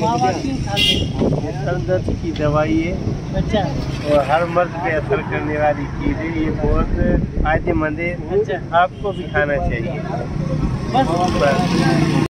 Sir दर्द की दवाई है। अच्छा। और हर मर्द पे असर करने वाली चीज़ है, ये बहुत फायदेमंद है। अच्छा। आपको भी खाना चाहिए। बस।